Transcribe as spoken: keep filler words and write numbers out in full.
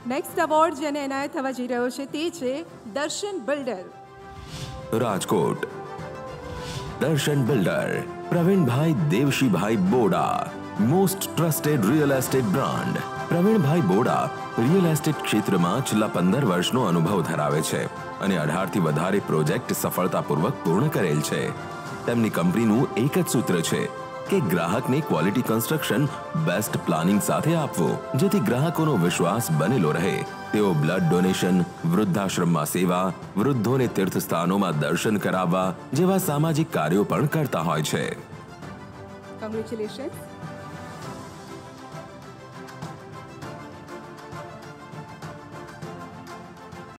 Next award જેને એનાયત થવા જઈ રહ્યો છે તે છે દર્શન builder. Rajkot. Darshan builder Pravinbhai Devshibhai Boda, most trusted real estate brand. Pravinbhai Boda real estate ક્ષેત્રમાં છેલ્લા પંદર વર્ષનો અનુભવ ધરાવે છે અને અઢારથી વધારે પ્રોજેક્ટ સફળતાપૂર્વક પૂર્ણ કરેલ છે. તેમની કંપનીનું એક જ સૂત્ર છે કે ગ્રાહકને ક્વોલિટી કન્સ્ટ્રક્શન બેસ્ટ પ્લાનિંગ સાથે આપવું, જેથી ગ્રાહકોનો વિશ્વાસ બનેલો રહે. તેઓ બ્લડ ડોનેશન, વૃદ્ધાશ્રમમાં સેવા, વૃદ્ધોને તીર્થસ્થાનોમાં દર્શન કરાવવા જેવા સામાજિક કાર્યો પણ કરતા હોય છે. કોંગ્રેચ્યુલેશન્સ.